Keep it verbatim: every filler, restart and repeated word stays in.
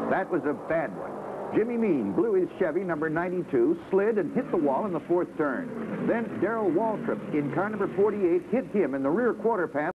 That was a bad one. Jimmy Mean blew his Chevy number ninety-two, slid and hit the wall in the fourth turn. Then Darrell Waltrip in car number forty-eight hit him in the rear quarter path.